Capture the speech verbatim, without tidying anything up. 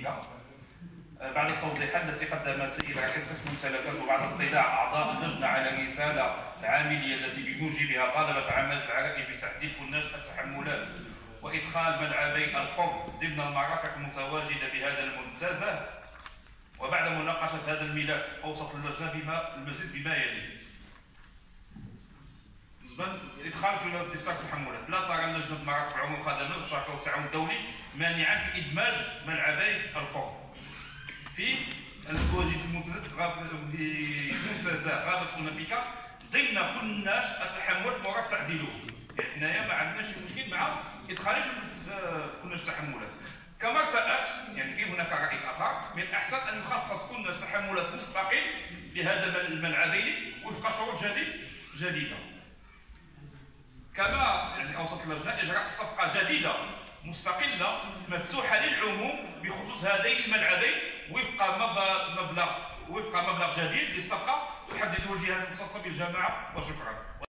التنفيذية بعد التوضيحات التي قدمها سيد رئيس قسم الممتلكات وبعد اطلاع اعضاء اللجنه على رساله عامليه التي بموجبها طالبت عمل العرائي بتعديل كناش التحملات وادخال ملعبي القرب ضمن المرافق المتواجده بهذا المنتزه. وبعد مناقشه هذا الملف اوصت اللجنه بما المزيد بما يلي: بالنسبه للادخال في دفتر التحملات، لا ترى اللجنه مرافق العموم الخدمات والشراكه والتعاون الدولي مانعا في ادماج ملعبي القرب في التواجد بمنتزه غابه اولمبيكا ضمن كناش التحملات مراد تعديله. يعني حنايا ما عندناش مشكل مع ادخاله في كناش التحملات. كما ارتأت يعني كاين هناك رأي اخر من الاحسن ان يخصص كناش تحملات مستقل بهذا الملعبين وفق شروط جديد جديده. كما يعني اوصت اللجنه اجراء صفقه جديده مستقله مفتوحه للعموم بخصوص هذين الملعبين وفق مبلغ وفق مبلغ جديد للصفقه تحدده الجهات المختصه بالجامعه. وشكرا.